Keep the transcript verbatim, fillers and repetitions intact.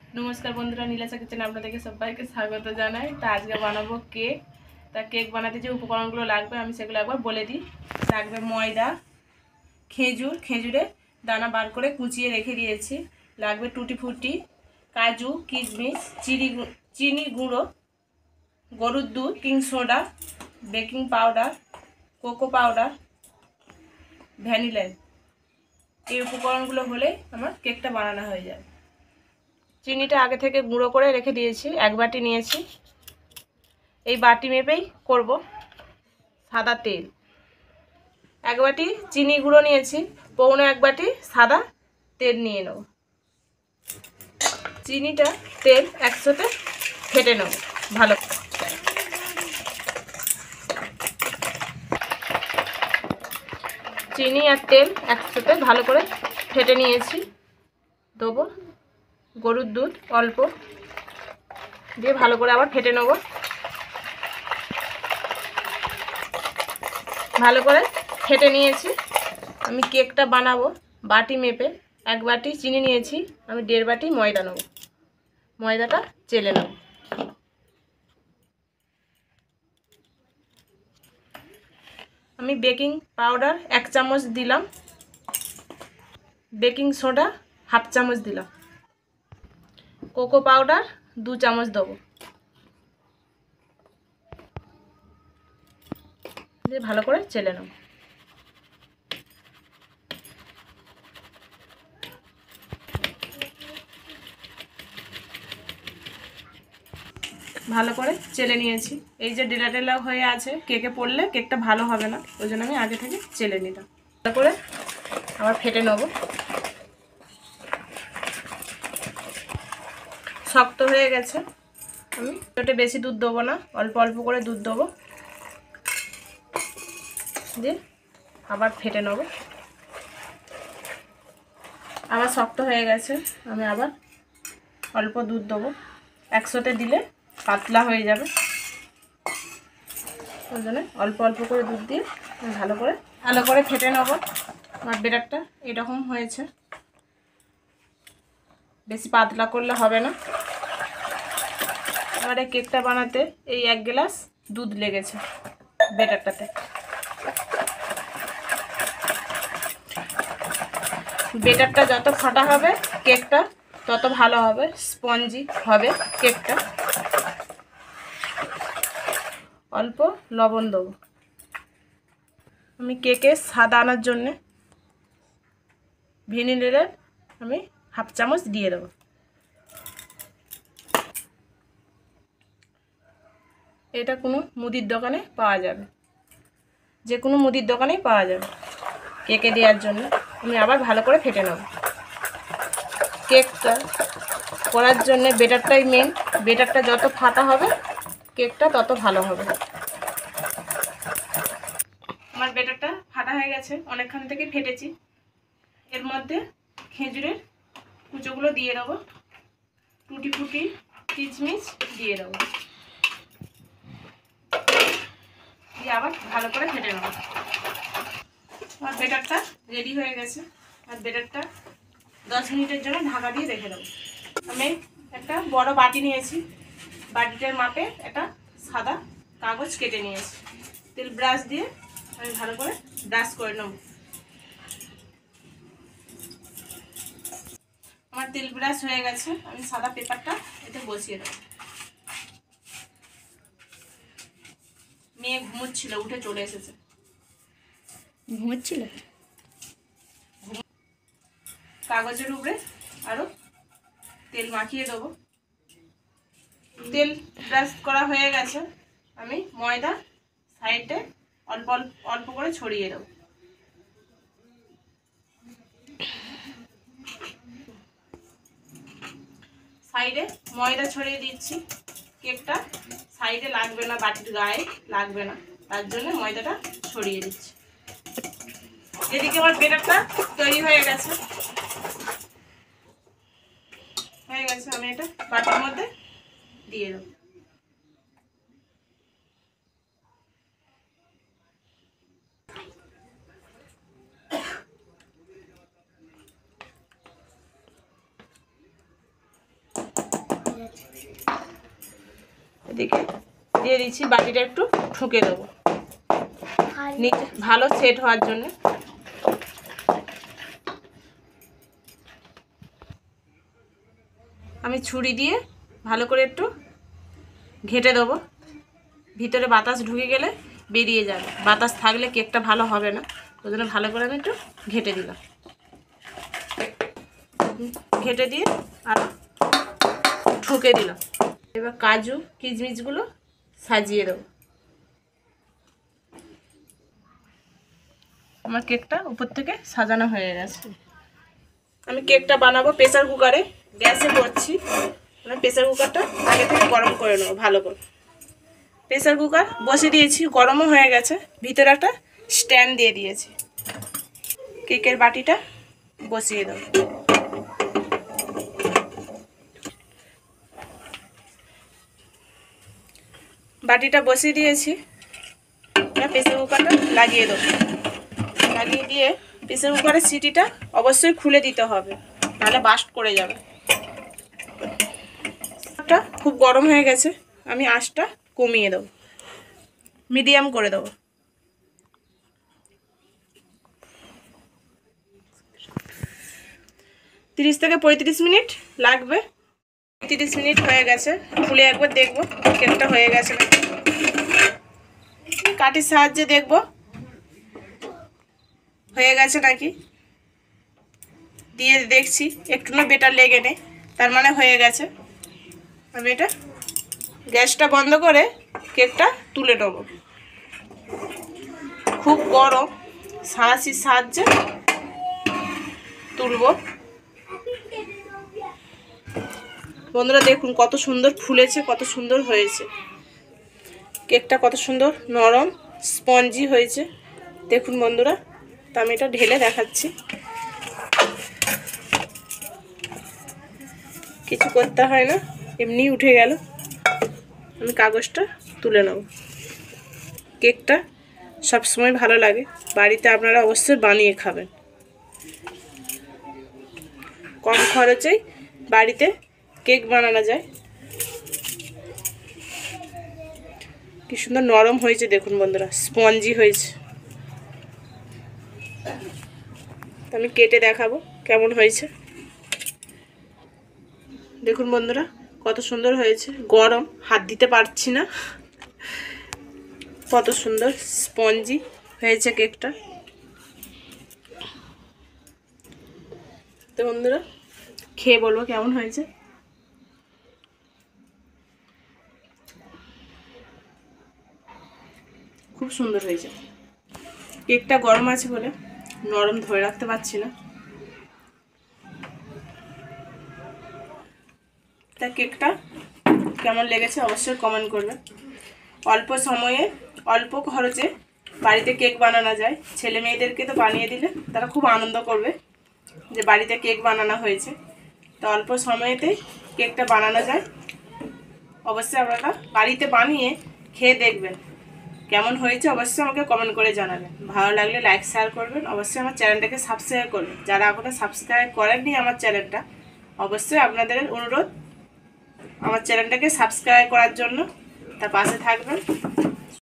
नमस्कार बंधुरा नीलाशा किचेन आपनादेरके सबाइके स्वागत जानाई। तो आज के बानाबो केक। ता केक बनाते जो उपकरणगुलो लागबे आमी सेगुलो एकबार बोले दिई। लागबे मयदा, खेजूर, खेजूरे दाना बार करे कुचिए रेखे दिएछि। लागबे टूटी फ्रूटी, काजू, किशमिश, चीनी चीनी गुঁড়ো, गरुर दूध, baking soda, baking powder, cocoa powder, vanilla. এই উপকরণগুলো হলে আমার কেকটা বানানো হয়ে যাবে। চিনিটা আগে থেকে গুঁড়ো করে রেখে দিয়েছি, এক বাটি নিয়েছি। এই বাটি মেপেই করব। সাদা তেল এক বাটি, চিনি গুঁড়ো নিয়েছি, পৌনে এক বাটি সাদা তেল নিয়ে নেব। চিনিটা তেল একসাথে ফেটে নেব ভালো। চিনি আর তেল একসাথে ভালো করে ফেটে নিয়েছি। দেবো গরুর দুধ অল্প দিয়ে ভালো করে আবার ফেটে নেব। ভালো করে ফেটে নিয়েছি। আমি কেকটা বানাবো বাটি মেপে। এক বাটি চিনি নিয়েছি, আমি দেড় বাটি ময়দা নেব। ময়দাটা চেলে নেব। আমি বেকিং পাউডার এক চামচ দিলাম, বেকিং সোডা হাফ চামচ দিলাম, কোকো পাউডার দু চামচ দেবো। দিয়ে ভালো করে চেলে নেব। ভালো করে চেলে নিয়েছি। এই যে ডেলা ডেলা হয়ে আছে, কেকে পড়লে কেকটা ভালো হবে না, ওই জন্য আমি আগে থেকে চেলে নিলাম। ভালো করে আবার ফেটে নেব। শক্ত হয়ে গেছে। আমি ওটা বেশি দুধ দেবো না, অল্প অল্প করে দুধ দেবো। দিয়ে আবার ফেটে নেব। আবার শক্ত হয়ে গেছে, আমি আবার অল্প দুধ দেবো। একসাথে দিলে পাতলা হয়ে যাবে, ওই জন্য অল্প অল্প করে দুধ দিয়ে ভালো করে ভালো করে ফেটে নেব। আমার ব্যাটারটা এরকম হয়েছে, বেশি পাতলা করলে হবে না। আর এই কেকটা বানাতে এই এক গ্লাস দুধ লেগেছে ব্যাটারটাতে। ব্যাটারটা যত ফাটা হবে কেকটা তত ভালো হবে, স্পঞ্জি হবে কেকটা। অল্প লবণ দেবো। আমি কেকে স্বাদ আনার জন্যে ভ্যানিলা আমি হাফ চামচ দিয়ে দেবো। এটা কোনো মুদির দোকানে পাওয়া যাবে, যে কোনো মুদির দোকানেই পাওয়া যাবে কেকে দেওয়ার জন্য। আমি আবার ভালো করে ফেটে নেব। কেকটা করার জন্য ব্যাটারটাই মেন। ব্যাটারটা যত ফাটা হবে কেকটা তত ভালো হবে। আমার ব্যাটারটা ফাটা হয়ে গেছে, অনেকক্ষণ থেকে ফেটেছি। এর মধ্যে খেজুরের কুচোগুলো দিয়ে দেবো, টুটি ফুটি কিশমিশ দিয়ে দেবো, দিয়ে আবার ভালো করে ফেটে নেব। আমার ব্যাটারটা রেডি হয়ে গেছে। আর ব্যাটারটা দশ মিনিটের জন্য ঢাকা দিয়ে রেখে দেবো। আমি একটা বড় বাটি নিয়েছি, বাটিটার মাপে একটা সাদা কাগজ কেটে নিয়েছি। তেল ব্রাশ দিয়ে আমি ভালো করে ব্রাশ করে নেব। আমার তেল ব্রাশ হয়ে গেছে, আমি সাদা পেপারটা এতে বসিয়ে দেবো। মেয়ে ঘুমোচ্ছিল, উঠে চলে এসেছে। ঘুমোচ্ছিল? কাগজের উপরে আরো তেল মাখিয়ে দেবো। তেল ব্রাশ করা হয়ে গেছে, আমি ময়দা সাইডে অল্প অল্প অল্প করে ছড়িয়ে দেবো। সাইডে ময়দা ছড়িয়ে দিচ্ছি। কেকটা সাইডে লাগবে না, বাটির গায়ে লাগবে না, তার জন্য ময়দাটা ছড়িয়ে দিচ্ছি। এদিকে আমার ব্যাটারটা তৈরি হয়ে গেছে হয়ে গেছে আমি এটা বাটির মধ্যে দিয়ে দেবো। এদিকে দিয়ে দিচ্ছি, বাটিটা একটু ঠুকে দেবো নিচে ভালো সেট হওয়ার জন্য। আমি ছুরি দিয়ে ভালো করে একটু ঘেঁটে দেবো, ভিতরে বাতাস ঢুকে গেলে বেরিয়ে যাবে, বাতাস থাকলে কেকটা ভালো হবে না, ওই জন্য ভালো করে আমি একটু ঘেঁটে দিলাম। ঘেঁটে দিয়ে আর ঠুকে দিলাম। এবার কাজু কিশমিশগুলো সাজিয়ে দেবো। আমার কেকটা উপর থেকে সাজানো হয়ে গেছে। আমি কেকটা বানাবো প্রেসার কুকারে, গ্যাসে করছি। আমি প্রেসার কুকারটা আগে থেকে গরম করে নেবো ভালো করে। প্রেসার কুকার বসে দিয়েছি, গরমও হয়ে গেছে। ভিতরে একটা স্ট্যান্ড দিয়ে দিয়েছি। কেকের বাটিটা বসিয়ে দেবো। বাটিটা বসিয়ে দিয়েছি, প্রেসার কুকারটা লাগিয়ে দেবো। লাগিয়ে দিয়ে প্রেসার কুকারের সিটিটা অবশ্যই খুলে দিতে হবে, নাহলে বাস্ট করে যাবে। খুব গরম হয়ে গেছে, আমি আঁচটা কমিয়ে দেবো, মিডিয়াম করে দেবো। তিরিশ থেকে পঁয়ত্রিশ মিনিট লাগবে। তিরিশ মিনিট হয়ে গেছে, খুলে একবার দেখবো কেকটা হয়ে গেছে নাকি। কাঠির সাহায্যে দেখবো হয়ে গেছে নাকি, দিয়ে দেখছি একটু না বেটার লেগে নেই, তার মানে হয়ে গেছে। আমি এটা গ্যাসটা বন্ধ করে কেকটা তুলে নেব। খুব গরম, সাঁড়াশির সাহায্যে তুলব। বন্ধুরা দেখুন কত সুন্দর ফুলেছে, কত সুন্দর হয়েছে কেকটা, কত সুন্দর নরম স্পঞ্জি হয়েছে দেখুন বন্ধুরা। তো আমি এটা ঢেলে দেখাচ্ছি, কিছু করতে হয় না, এমনি উঠে গেল। আমি কাগজটা তুলে নেব। কেকটা সবসময় ভালো লাগে, বাড়িতে আপনারা অবশ্যই বানিয়ে খাবেন। কম খরচেই বাড়িতে কেক বানানো যায়। কি সুন্দর নরম হয়েছে দেখুন বন্ধুরা, স্পঞ্জি হয়েছে। আমি কেটে দেখাবো কেমন হয়েছে। দেখুন বন্ধুরা কত সুন্দর হয়েছে, গরম হাত দিতে পারছি না, কত সুন্দর স্পঞ্জি হয়েছে কেকটা। তো বন্ধুরা খেয়ে বলবো কেমন হয়েছে। খুব সুন্দর হয়েছে। কেকটা গরম আছে বলে নরম ধরে রাখতে পারছি না। তা কেকটা কেমন লেগেছে অবশ্যই কমেন্ট করবেন। অল্প সময়ে অল্প খরচে বাড়িতে কেক বানানো যায়। ছেলে মেয়েদেরকে তো বানিয়ে দিলে তারা খুব আনন্দ করবে যে বাড়িতে কেক বানানো হয়েছে। তো অল্প সময়েতেই কেকটা বানানো যায়। অবশ্যই আপনারা বাড়িতে বানিয়ে খেয়ে দেখবেন কেমন হয়েছে, অবশ্যই আমাকে কমেন্ট করে জানাবেন। ভালো লাগলে লাইক শেয়ার করবেন, অবশ্যই আমার চ্যানেলটাকে সাবস্ক্রাইব করবেন। যারা এখনও সাবস্ক্রাইব করেননি আমার চ্যানেলটা, অবশ্যই আপনাদের অনুরোধ আমার চ্যানেলটাকে সাবস্ক্রাইব করার জন্য, তার পাশে থাকবেন।